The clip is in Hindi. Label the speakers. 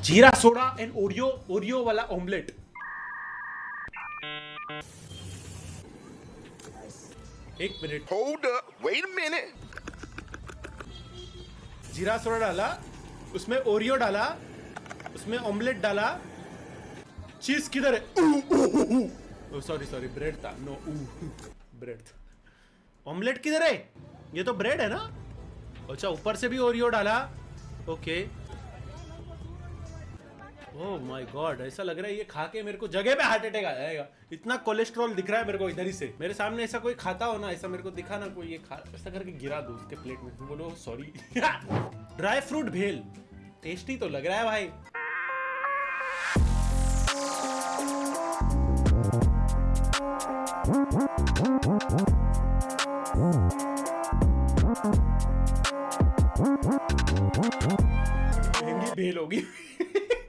Speaker 1: जीरा सोडा एंड ओरियो वाला ऑमलेट। एक minute,
Speaker 2: Hold up, wait a minute.
Speaker 1: जीरा सोडा डाला, उसमें ओरियो डाला, उसमें ऑमलेट डाला। चीज किधर है? सॉरी ब्रेड था। नो ब्रेड था। ऑमलेट किधर है? ये तो ब्रेड है ना। अच्छा, ऊपर से भी ओरियो डाला। ओके। ओह माय गॉड, ऐसा लग रहा है ये खा के मेरे को जगह पे हार्ट अटैक आ जाएगा। इतना कोलेस्ट्रॉल दिख रहा है मेरे को इधर ही से। मेरे सामने ऐसा कोई खाता हो ना, ऐसा मेरे को दिखा ना कोई, ये खा ऐसा करके गिरा दो उसके प्लेट में, बोलो sorry. Dry fruit bhel, tasty तो लग रहा है भाई। महंगी भेल होगी।